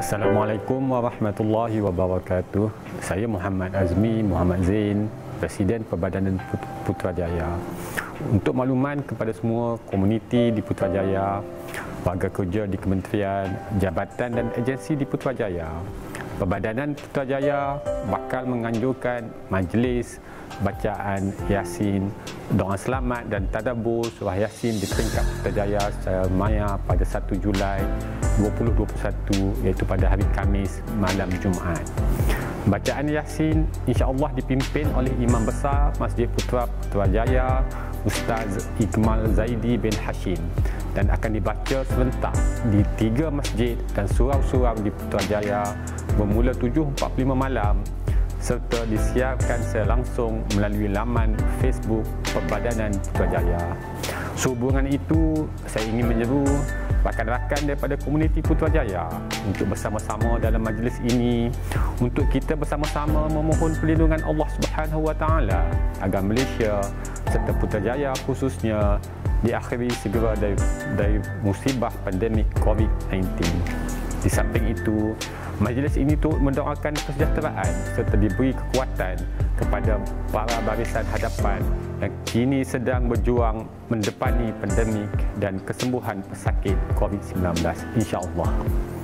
Assalamualaikum warahmatullahi wabarakatuh. Saya Muhammad Azmi Muhammad Zain, Presiden Perbadanan Putrajaya. Untuk makluman kepada semua komuniti di Putrajaya, warga kerja di kementerian, jabatan dan agensi di Putrajaya, Perbadanan Putrajaya bakal menganjurkan majlis bacaan Yasin, doa selamat dan tadabbur surah Yasin di peringkat Putrajaya secara maya pada 1 Julai 2021, iaitu pada hari Khamis malam Jumaat. Bacaan Yasin insya-Allah dipimpin oleh Imam Besar Masjid Putrajaya Ustaz Ikmal Zaidi bin Hashim dan akan dibaca serentak di 3 masjid dan surau-surau di Putrajaya bermula 7.45 malam serta disiarkan secara langsung melalui laman Facebook Perbadanan Putrajaya. Sehubungan itu, saya ingin menyeru rakan-rakan daripada komuniti Putrajaya untuk bersama-sama dalam majlis ini untuk kita bersama-sama memohon perlindungan Allah Subhanahu Wa Taala agar Malaysia serta Putrajaya khususnya diakhiri segera dari musibah pandemik COVID-19. Di samping itu, majlis ini turut mendoakan kesejahteraan serta diberi kekuatan kepada para barisan hadapan yang kini sedang berjuang mendepani pandemik dan kesembuhan pesakit COVID-19 insya-Allah.